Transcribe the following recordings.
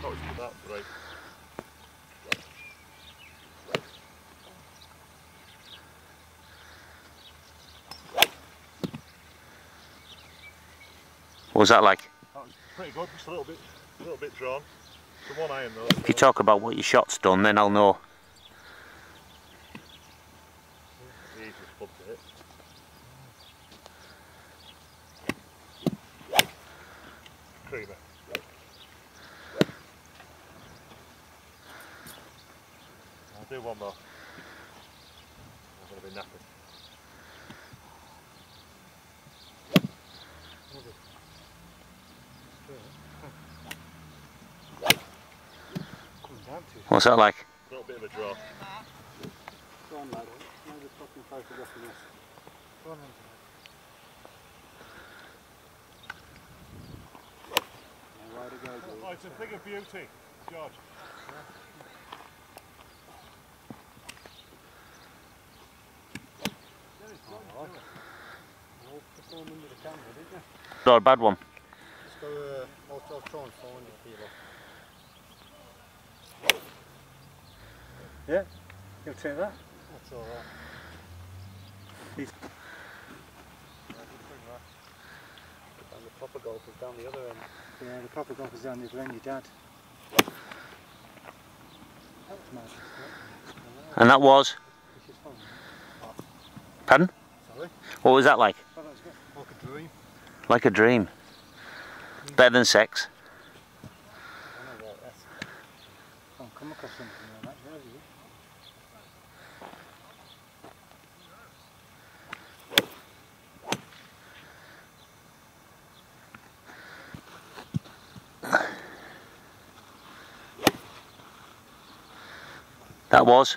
Oh, it's about 3. What was that like? That was pretty good, just a little bit drawn. It's a 1 iron though. If you talk about what your shot's done, then I'll know. The easiest club to hit. Creamer. I'll do one more. I'm going to be napping. What's that like? A little bit of a draw. Go on, lad. Maybe fucking photographing this. Go on, way to go, George. Oh, it's a thing of beauty, George. Perform under the camera, didn't you? Not a bad one. Just go, I'll try and find it, Kilo. Yeah, you'll take that. That's alright. And the proper golf is down the other end. Yeah, the proper golf is down the other end, your dad. That was magic, wasn't it? And that was? This is fun. Pardon? Sorry? What was that like? Oh, that was good. Like a dream. Like a dream. Better than sex. I know about that. Can't come across something like that, have you? That was?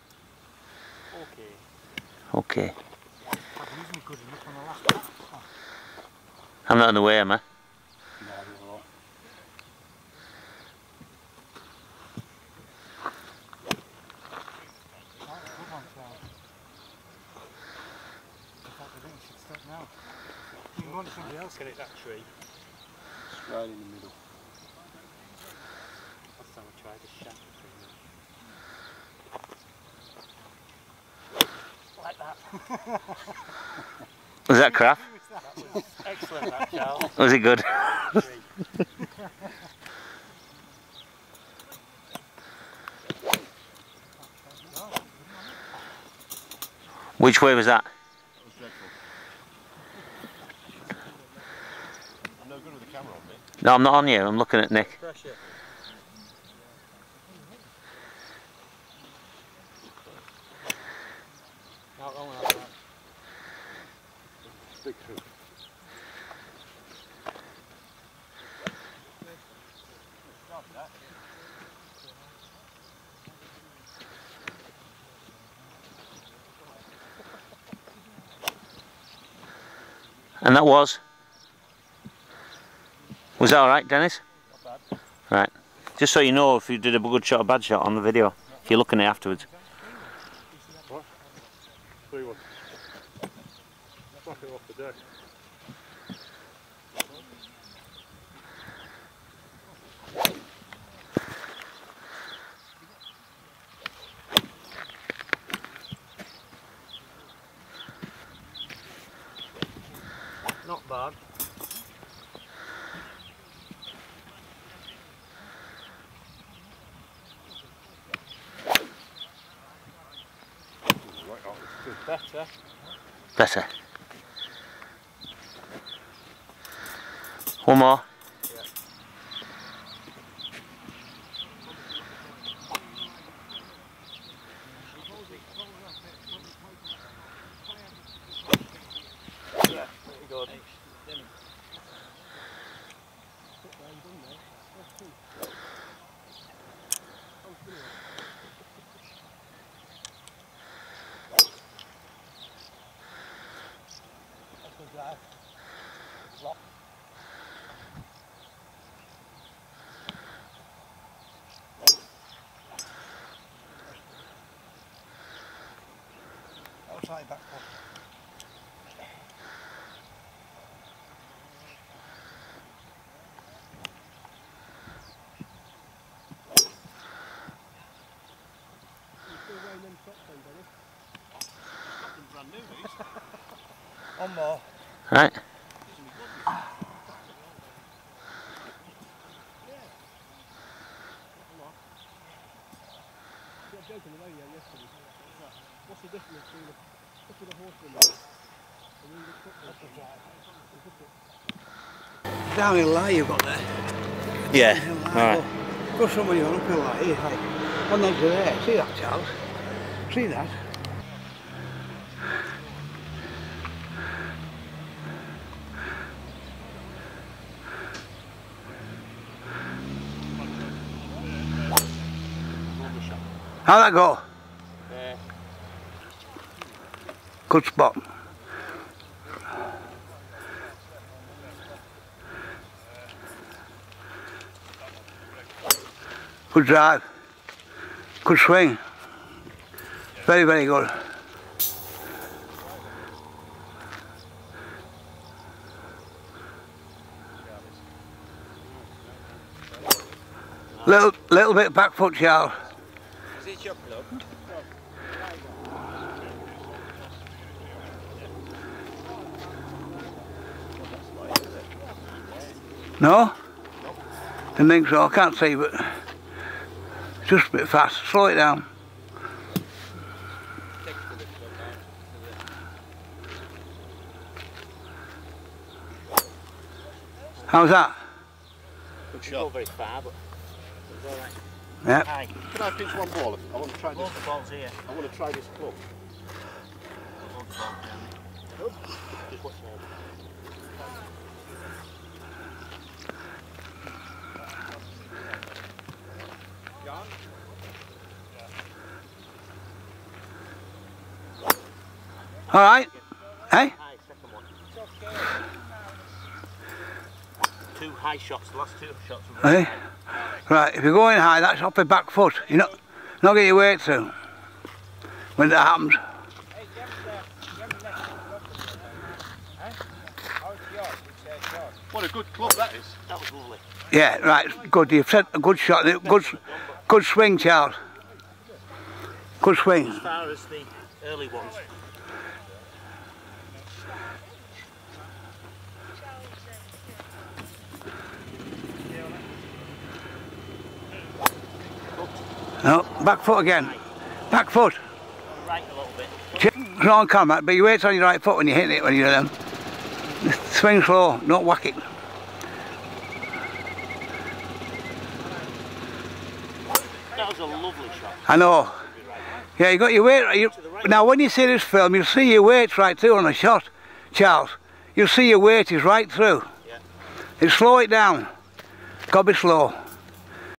Okay. Okay. I've used me good enough on the last one. Oh. I'm not in the way, am I? No, you're all right. Oh, good one, Charles. In fact, I think you should stop now. You can want somebody else get it, that tree. It's right in the middle. Last time I tried to shatter the tree. Like that. Was that crap? That was excellent, that, Charles. Was it good? Which way was that? That was dreadful. I'm no good with the camera on me. No, I'm not on you. I'm looking at Nick. Pressure. Not long like that. Big two. And that was? Was that alright, Dennis? Not bad. Right. Just so you know if you did a good shot or bad shot on the video. If you're looking at it afterwards. What? 3-1. Knock it off the deck. Not bad. Right off, it's Better. Better. One more. Yeah, pretty good. Outside back pocket. One more. Right. What's the difference between a horse and downhill lie you've got there. Yeah. Alright. Go somewhere you're uphill like here, like on the edge of there. See that, Charles? See that? How'd that go? Good spot. Good drive. Good swing. Very, very good. Little bit back foot, Charles. Is it your club? No? Didn't think so, I can't see, but just a bit fast. Slow it down. How's that? Good Not shot. very far, but it's alright. Yeah. Hi. Can I pinch one ball? I want to try this. Both the balls here. I want to try this club. Both the balls down. Just watch more. All right. Hey? High, second one. Two high shots, the last two shots were very Hey? high. Right, if you're going high, that's off your back foot. You're not getting your weight through when that happens. What a good club that is. That was lovely. Yeah, right, good. You've set a good shot. Good swing, Charles. Good swing. As far as the early ones. No, back foot again. Back foot. Right a little bit. It's on camera, but your weight's on your right foot when you hit it when you do them. Swing slow, don't whack it. That was a lovely shot. I know. Yeah, you got your weight. Now, when you see this film, you'll see your weight right through on a shot, Charles. You'll see your weight is right through. Yeah. You slow it down. Got to be slow.